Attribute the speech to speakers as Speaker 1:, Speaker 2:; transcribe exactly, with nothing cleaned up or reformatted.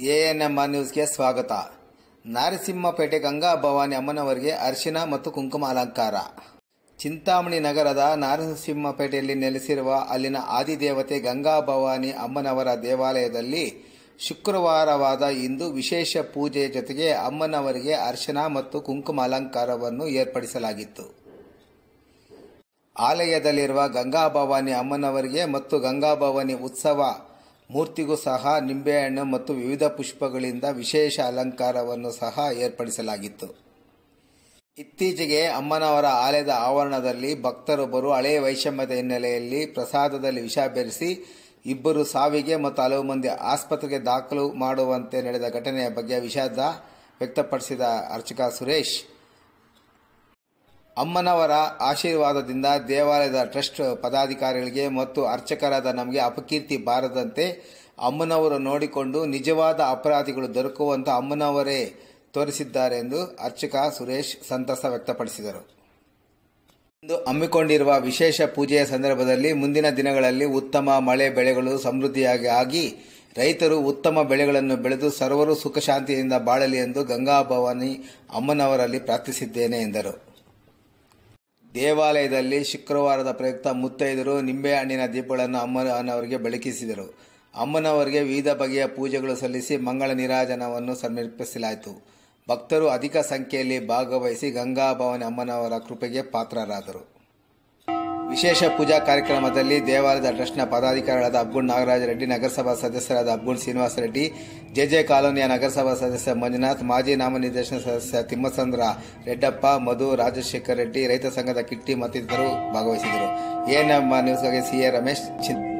Speaker 1: ANM ನ್ಯೂಸ್ಗೆ ಸ್ವಾಗತ. ನಾರಸಿಂಹಪೇಟೆ ಗಂಗಾ ಭವಾನಿ ಅಮ್ಮನವರಿಗೆ ಅರಿಶಿನ ಮತ್ತು ಕುಂಕುಮ ಅಲಂಕಾರ. ಚಿಂತಾಮಣಿ ನಗರದ ನಾರಸಿಂಹಪೇಟೆಯಲ್ಲಿ ನೆಲೆಸಿರುವ ಅಲ್ಲಿನ ಆದಿದೇವತೆ ಗಂಗಾ ಭವಾನಿ ಅಮ್ಮನವರ ದೇವಾಲಯದಲ್ಲಿ ಶುಕ್ರವಾರವಾದ ಇಂದು ವಿಶೇಷ ಪೂಜೆಯ ಜೊತೆಗೆ ಅಮ್ಮನವರಿಗೆ ಅರಿಶಿನ ಮತ್ತು ಕುಂಕುಮ ಅಲಂಕಾರವನ್ನು ಏರ್ಪಡಿಸಲಾಗಿತ್ತು. ಆಲಯದಲ್ಲಿರುವ ಗಂಗಾ ಭವಾನಿ ಅಮ್ಮನವರಿಗೆ ಮತ್ತು ಗಂಗಾ ಭವಾನಿ ಉತ್ಸವ ಮೂರ್ತಿಗೂ ಸಹ ನಿಂಬೆಹಣ್ಣು ಮತ್ತು ವಿವಿಧ ಪುಷ್ಪಗಳಿಂದ ವಿಶೇಷ ಅಲಂಕಾರವನ್ನು ಸಹ ಏರ್ಪಡಿಸಲಾಗಿತ್ತು. ಇತ್ತೀಚೆಗೆ ಅಮ್ಮನವರ ಆಲಯದ ಆವರಣದಲ್ಲಿ ಭಕ್ತರೊಬ್ಬರು ಹಳೆಯ ವೈಷಮ್ಯದ ಹಿನ್ನೆಲೆಯಲ್ಲಿ ಪ್ರಸಾದದಲ್ಲಿ ವಿಷ ಬೆರೆಸಿ ಇಬ್ಬರು ಸಾವಿಗೆ ಮತ್ತು ಹಲವು ಮಂದಿ ಆಸ್ಪತ್ರೆಗೆ ದಾಖಲು ಮಾಡುವಂತೆ ನಡೆದ ಘಟನೆಯ ಬಗ್ಗೆ ವಿಷಾದ ವ್ಯಕ್ತಪಡಿಸಿದ ಅರ್ಚಕ ಸುರೇಶ್, ಅಮ್ಮನವರ ಆಶೀರ್ವಾದದಿಂದ ದೇವಾಲಯದ ಟ್ರಸ್ಟ್ ಪದಾಧಿಕಾರಿಗಳಿಗೆ ಮತ್ತು ಅರ್ಚಕರಾದ ನಮಗೆ ಅಪಕೀರ್ತಿ ಬಾರದಂತೆ ಅಮ್ಮನವರು ನೋಡಿಕೊಂಡು ನಿಜವಾದ ಅಪರಾಧಿಗಳು ದೊರಕುವಂತ ಅಮ್ಮನವರೇ ತೋರಿಸಿದ್ದಾರೆ ಎಂದು ಅರ್ಚಕ ಸುರೇಶ್ ಸಂತಸ ವ್ಯಕ್ತಪಡಿಸಿದರು. ಇಂದು ಹಮ್ಮಿಕೊಂಡಿರುವ ವಿಶೇಷ ಪೂಜೆಯ ಸಂದರ್ಭದಲ್ಲಿ ಮುಂದಿನ ದಿನಗಳಲ್ಲಿ ಉತ್ತಮ ಮಳೆ ಬೆಳೆಗಳು ಸಮೃದ್ಧಿಯಾಗಿ ಆಗಿ ರೈತರು ಉತ್ತಮ ಬೆಳೆಗಳನ್ನು ಬೆಳೆದು ಸರ್ವರು ಸುಖ ಶಾಂತಿಯಿಂದ ಬಾಳಲಿ ಎಂದು ಗಂಗಾ ಭವಾನಿ ಅಮ್ಮನವರಲ್ಲಿ ಪ್ರಾರ್ಥಿಸಿದ್ದೇನೆ ಎಂದರು. ದೇವಾಲಯದಲ್ಲಿ ಶುಕ್ರವಾರದ ಪ್ರಯುಕ್ತ ಮುತ್ತೈದರು ನಿಂಬೆಹಣ್ಣಿನ ದೀಪಗಳನ್ನು ಅಮ್ಮನವರಿಗೆ ಬೆಳಕಿಸಿದರು. ಅಮ್ಮನವರಿಗೆ ವಿವಿಧ ಬಗೆಯ ಪೂಜೆಗಳು ಸಲ್ಲಿಸಿ ಮಂಗಳ ನೀರಾಜನವನ್ನು ಸಮರ್ಪಿಸಲಾಯಿತು. ಭಕ್ತರು ಅಧಿಕ ಸಂಖ್ಯೆಯಲ್ಲಿ ಭಾಗವಹಿಸಿ ಗಂಗಾ ಭವಾನಿ ಅಮ್ಮನವರ ಕೃಪೆಗೆ ಪಾತ್ರರಾದರು. ವಿಶೇಷ ಪೂಜಾ ಕಾರ್ಯಕ್ರಮದಲ್ಲಿ ದೇವಾಲಯದ ಟ್ರಸ್ಟ್ನ ಪದಾಧಿಕಾರಿಗಳಾದ ಅಬ್ಗುಳ್ ನಾಗರಾಜ ರೆಡ್ಡಿ, ನಗರಸಭಾ ಸದಸ್ಯರಾದ ಅಬ್ಗುಳ್ ಶ್ರೀನಿವಾಸ ರೆಡ್ಡಿ, ಜೆಜೆ ಕಾಲೋನಿಯ ನಗರಸಭಾ ಸದಸ್ಯ ಮಂಜುನಾಥ್, ಮಾಜಿ ನಾಮನಿರ್ದೇಶನ ಸದಸ್ಯ ತಿಮ್ಮಸಂದ್ರ ರೆಡ್ಡಪ್ಪ, ಮಧು, ರಾಜಶೇಖರ್ ರೆಡ್ಡಿ, ರೈತ ಸಂಘದ ಕಿಟ್ಟಿ ಮತ್ತಿತರರು ಭಾಗವಹಿಸಿದರು. ಎಎನ್ಎಂ ನ್ಯೂಸ್ಗಾಗಿ ಸಿಎ ರಮೇಶ್.